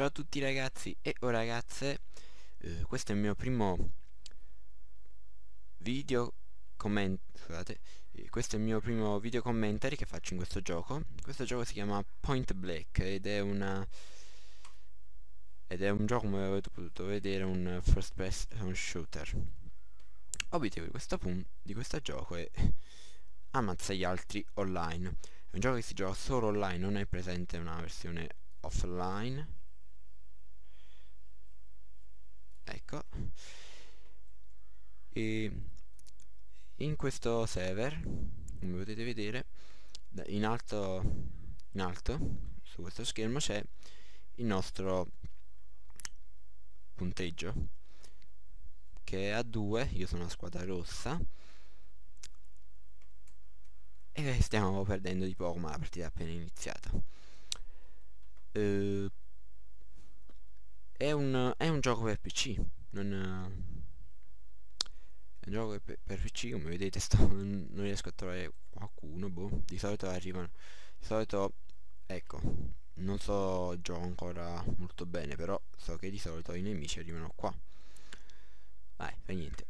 Ciao a tutti ragazzi e o ragazze, questo è il mio primo video scusate, questo è il mio primo video commentary che faccio in questo gioco. Questo gioco si chiama Point Blank ed è un gioco, come avete potuto vedere, un first person shooter. L'obiettivo di questo gioco è ammazza gli altri online. È un gioco che si gioca solo online, non è presente una versione offline. Ecco. E in questo server, come potete vedere, in alto su questo schermo c'è il nostro punteggio che è a 2. Io sono a squadra rossa e stiamo perdendo di poco, ma la partita è appena iniziata. Eh, è un gioco per PC, non è un gioco per PC. Come vedete non riesco a trovare qualcuno, boh. Di solito arrivano, di solito, ecco, non so, gioco ancora molto bene, però so che di solito i nemici arrivano qua. Vai, fa niente.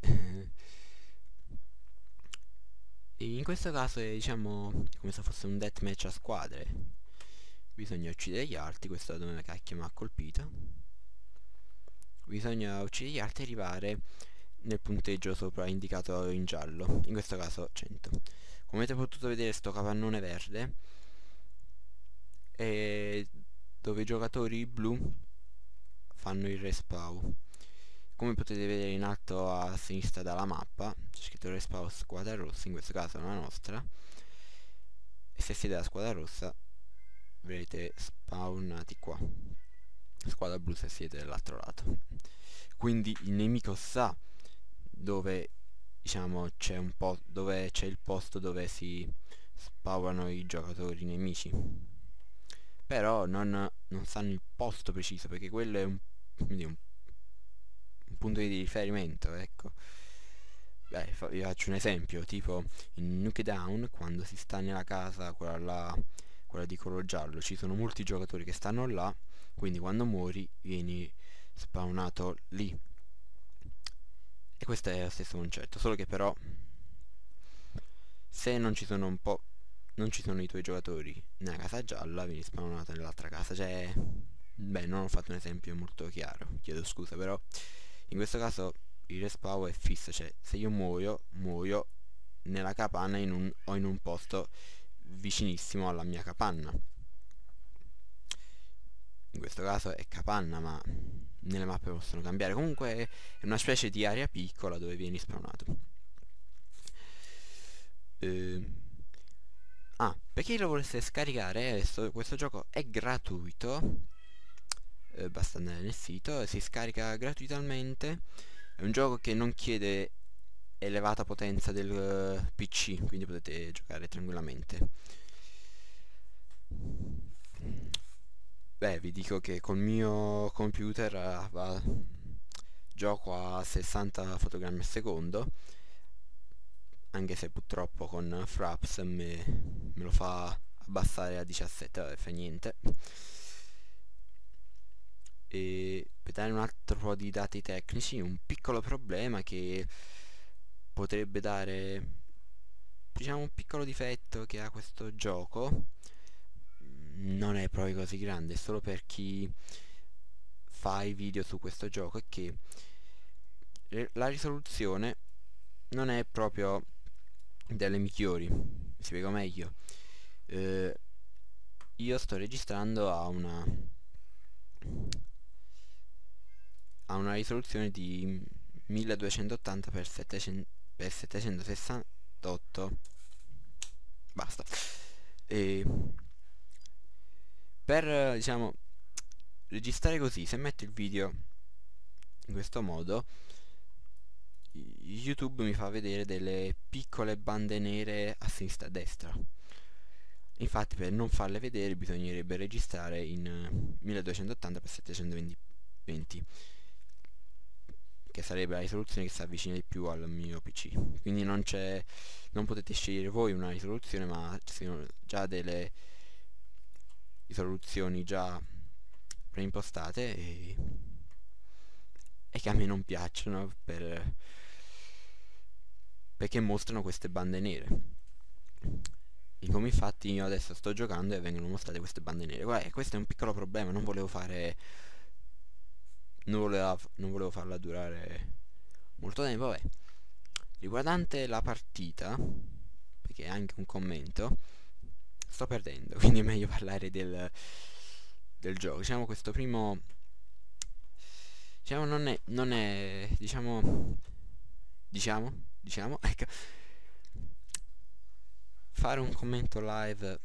In questo caso è, diciamo, come se fosse un deathmatch a squadre. Bisogna uccidere gli altri. Questo è dove cacchio mi ha colpito. Bisogna uccidere gli altri e arrivare nel punteggio sopra indicato in giallo, in questo caso 100. Come avete potuto vedere, sto capannone verde è dove i giocatori blu fanno il respawn. Come potete vedere in alto a sinistra dalla mappa c'è scritto respawn squadra rossa, in questo caso la nostra, e se siete la squadra rossa verrete spawnati qua, squadra blu se siete dall'altro lato. Quindi il nemico sa dove, diciamo, c'è un po' dove c'è il posto dove si spawnano i giocatori nemici, però non sanno il posto preciso, perché quello è quindi un punto di riferimento, ecco. Beh, vi faccio un esempio, tipo in Nuke Down, quando si sta nella casa, quella là, quella di colore giallo, ci sono molti giocatori che stanno là, quindi quando muori vieni spawnato lì. E questo è lo stesso concetto, solo che però se non ci sono i tuoi giocatori nella casa gialla, vieni spawnato nell'altra casa. Cioè, beh, non ho fatto un esempio molto chiaro, chiedo scusa, però in questo caso il respawn è fisso, cioè se io muoio nella capanna o in un posto vicinissimo alla mia capanna. In questo caso è capanna, ma nelle mappe possono cambiare. Comunque è una specie di area piccola dove vieni spawnato. Per chi lo volesse scaricare, adesso questo gioco è gratuito. Basta andare nel sito e si scarica gratuitamente. È un gioco che non chiede elevata potenza del PC, quindi potete giocare tranquillamente. Beh, vi dico che col mio computer gioco a 60 fotogrammi al secondo, anche se purtroppo con Fraps me lo fa abbassare a 17, vabbè, fa niente. E per dare un altro po' di dati tecnici, un piccolo problema che potrebbe dare, diciamo, un piccolo difetto che ha questo gioco, non è proprio così grande, è solo per chi fa i video su questo gioco, è che la risoluzione non è proprio delle migliori. Mi spiego meglio. Eh, io sto registrando a una risoluzione di 1280x768. Basta. E per, diciamo, registrare così, se metto il video in questo modo, YouTube mi fa vedere delle piccole bande nere a sinistra e a destra. Infatti, per non farle vedere bisognerebbe registrare in 1280x720, che sarebbe la risoluzione che si avvicina di più al mio PC. Quindi non potete scegliere voi una risoluzione, ma ci sono già delle risoluzioni già preimpostate e che a me non piacciono perché mostrano queste bande nere. E come infatti io adesso sto giocando e vengono mostrate queste bande nere. Guarda, questo è un piccolo problema, non volevo fare... non volevo farla durare molto tempo, vabbè. Riguardante la partita, perché è anche un commento, sto perdendo, quindi è meglio parlare del gioco. Diciamo questo primo... Diciamo non è diciamo, ecco, fare un commento live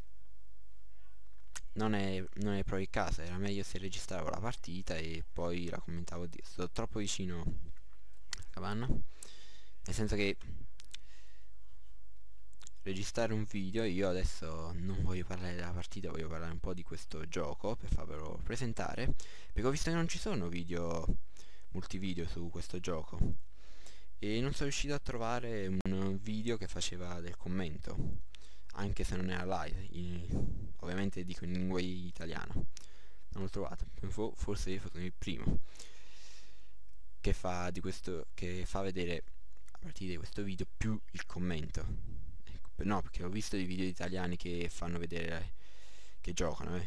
non è proprio il caso, era meglio se registravo la partita e poi la commentavo di... Sto troppo vicino alla capanna, nel senso che registrare un video, io adesso non voglio parlare della partita, voglio parlare un po' di questo gioco per farvelo presentare, perché ho visto che non ci sono multivideo su questo gioco e non sono riuscito a trovare un video che faceva del commento, anche se non era live, ovviamente dico in lingua italiana. Non l'ho trovato, forse sono il primo che fa vedere a partire di questo video più il commento. Ecco, no, perché ho visto dei video italiani che fanno vedere che giocano,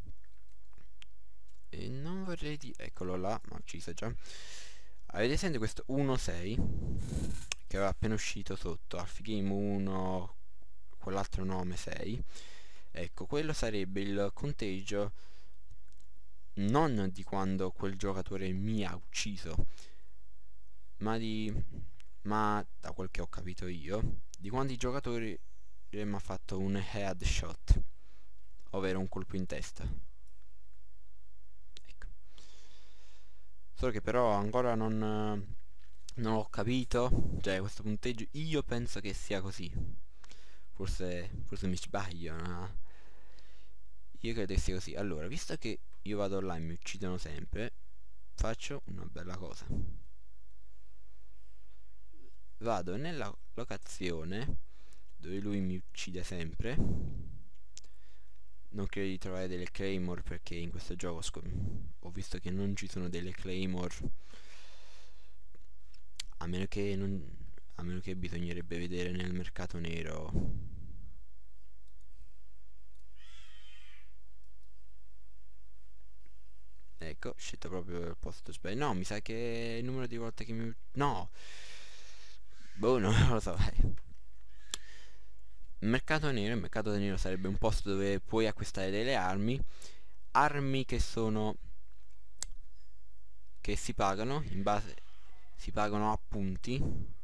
e non vorrei dire... Eccolo là, ma ci sta già. Avete sentito questo 1-6 che aveva appena uscito sotto Half Game 1, quell'altro nome 6? Ecco, quello sarebbe il conteggio non di quando quel giocatore mi ha ucciso, ma da quel che ho capito io, di quando il giocatore mi ha fatto un headshot, ovvero un colpo in testa. Ecco. Solo che però ancora non ho capito, cioè questo punteggio io penso che sia così. Forse mi sbaglio, no? Io credo che sia così. Allora, visto che io vado là e mi uccidono sempre, faccio una bella cosa. Vado nella locazione dove lui mi uccide sempre. Non credo di trovare delle claymore perché in questo gioco ho visto che non ci sono delle claymore, a meno che bisognerebbe vedere nel mercato nero. Ecco, scelto proprio il posto sbagliato. No, mi sa che il numero di volte che no! Boh, non lo so, il mercato nero sarebbe un posto dove puoi acquistare delle armi che si pagano a punti,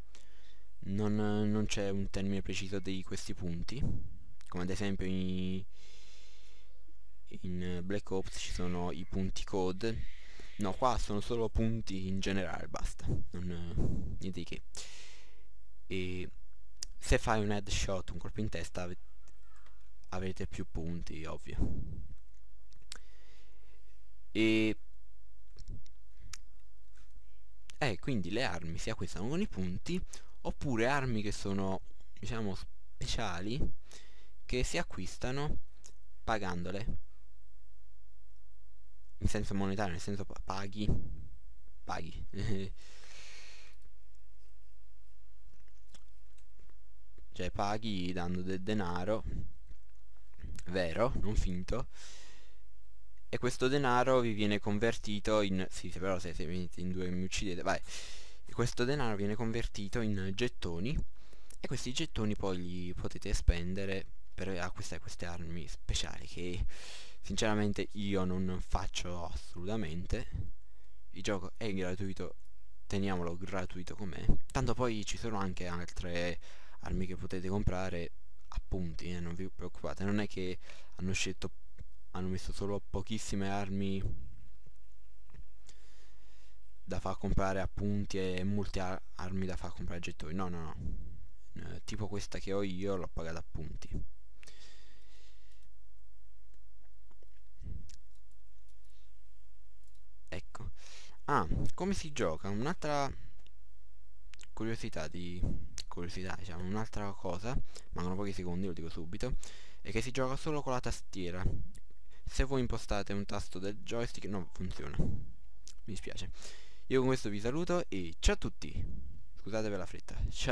non c'è un termine preciso di questi punti, come ad esempio in Black Ops ci sono i punti code. No, qua sono solo punti in generale, basta, niente di che. E se fai un headshot, un colpo in testa, avrete più punti, ovvio. E quindi le armi si acquistano con i punti, oppure armi che sono, diciamo, speciali, che si acquistano pagandole in senso monetario, nel senso paghi cioè paghi dando del denaro vero, non finto, e questo denaro vi viene convertito in... Sì, però se venite in due mi uccidete, vai. E questo denaro viene convertito in gettoni e questi gettoni poi li potete spendere per acquistare queste armi speciali che sinceramente io non faccio assolutamente. Il gioco è gratuito, teniamolo gratuito com'è. Tanto poi ci sono anche altre armi che potete comprare a punti, non vi preoccupate, non è che hanno messo solo pochissime armi da far comprare a punti e molte armi da far comprare a gettoni. No, no, no. Tipo questa che ho io l'ho pagata a punti. Ecco. Ah, come si gioca? Un'altra curiosità, diciamo, un'altra cosa, mancano pochi secondi, lo dico subito, è che si gioca solo con la tastiera. se voi impostate un tasto del joystick non funziona, mi dispiace. Io con questo vi saluto e ciao a tutti, scusate per la fretta, ciao.